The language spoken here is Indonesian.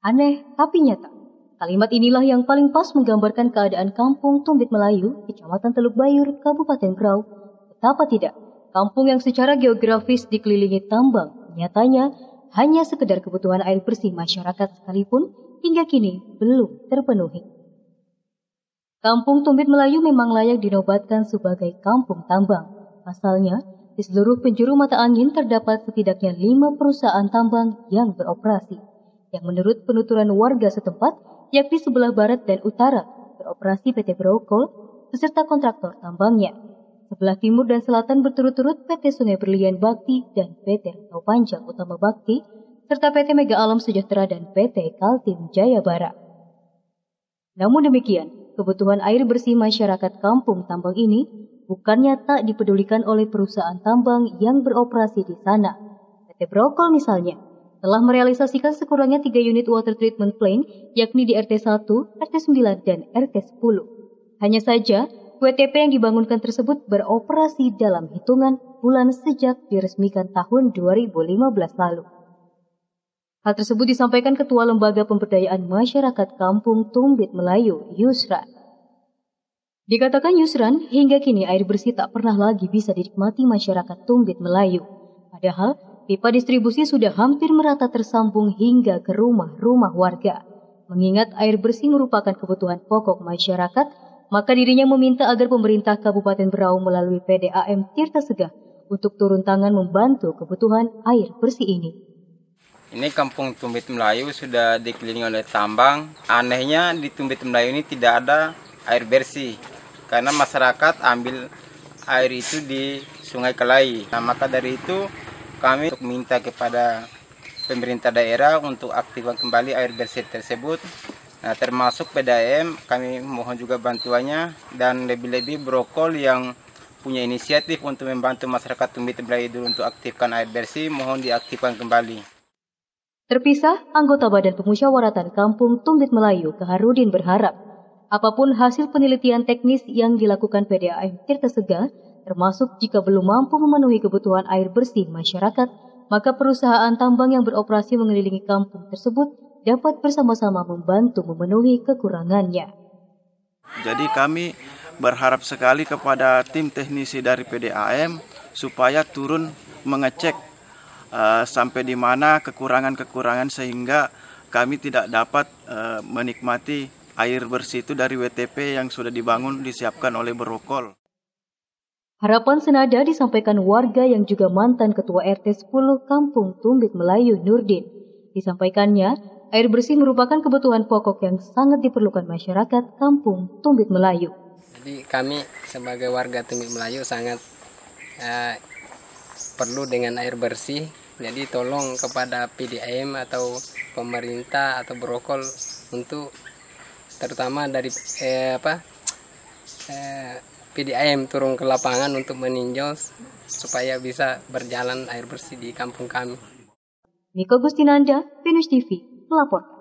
Aneh tapi nyata. Kalimat inilah yang paling pas menggambarkan keadaan kampung Tumbit Melayu, Kecamatan Teluk Bayur, Kabupaten Berau. Betapa tidak, kampung yang secara geografis dikelilingi tambang, nyatanya hanya sekedar kebutuhan air bersih masyarakat sekalipun hingga kini belum terpenuhi. Kampung Tumbit Melayu memang layak dinobatkan sebagai kampung tambang. Pasalnya, di seluruh penjuru mata angin terdapat setidaknya 5 perusahaan tambang yang beroperasi, yang menurut penuturan warga setempat, yakni sebelah barat dan utara, beroperasi PT Brokol beserta kontraktor tambangnya. Sebelah timur dan selatan berturut-turut PT Sungai Berlian Bakti dan PT Rantau Panjang Utama Bakti, serta PT Mega Alam Sejahtera dan PT Kaltim Jaya Bara. Namun demikian, kebutuhan air bersih masyarakat kampung tambang ini bukannya tak dipedulikan oleh perusahaan tambang yang beroperasi di sana. PT Brokol misalnya, telah merealisasikan sekurangnya 3 unit water treatment plant, yakni di RT 1, RT 9, dan RT 10. Hanya saja, WTP yang dibangunkan tersebut beroperasi dalam hitungan bulan sejak diresmikan tahun 2015 lalu. Hal tersebut disampaikan Ketua Lembaga Pemberdayaan Masyarakat Kampung Tumbit Melayu, Yusran. Dikatakan Yusran, hingga kini air bersih tak pernah lagi bisa dinikmati masyarakat Tumbit Melayu. Padahal, pipa distribusi sudah hampir merata tersambung hingga ke rumah-rumah warga. Mengingat air bersih merupakan kebutuhan pokok masyarakat, maka dirinya meminta agar pemerintah Kabupaten Berau melalui PDAM Tirta Segah untuk turun tangan membantu kebutuhan air bersih ini. Ini kampung Tumbit Melayu sudah dikelilingi oleh tambang. Anehnya di Tumbit Melayu ini tidak ada air bersih, karena masyarakat ambil air itu di Sungai Kelai. Nah, maka dari itu kami minta kepada pemerintah daerah untuk aktifkan kembali air bersih tersebut. Nah, termasuk PDAM, kami mohon juga bantuannya, dan lebih-lebih Brokol yang punya inisiatif untuk membantu masyarakat Tumbit Melayu dulu untuk aktifkan air bersih, mohon diaktifkan kembali. Terpisah, anggota Badan Pemusyawaratan Kampung Tumbit Melayu, Kaharudin berharap, apapun hasil penelitian teknis yang dilakukan PDAM Tirta Segah, termasuk jika belum mampu memenuhi kebutuhan air bersih masyarakat, maka perusahaan tambang yang beroperasi mengelilingi kampung tersebut dapat bersama-sama membantu memenuhi kekurangannya. Jadi kami berharap sekali kepada tim teknisi dari PDAM supaya turun mengecek sampai di mana kekurangan-kekurangan sehingga kami tidak dapat menikmati air bersih itu dari WTP yang sudah dibangun disiapkan oleh Brokol. Harapan senada disampaikan warga yang juga mantan Ketua RT 10 Kampung Tumbit Melayu Nurdin. Disampaikannya, air bersih merupakan kebutuhan pokok yang sangat diperlukan masyarakat Kampung Tumbit Melayu. Jadi kami sebagai warga Tumbit Melayu sangat perlu dengan air bersih. Jadi tolong kepada PDAM atau pemerintah atau Brokol untuk terutama dari PDAM turun ke lapangan untuk meninjau supaya bisa berjalan air bersih di kampung kami. Niko Gustinanda, Venus TV, melaporkan.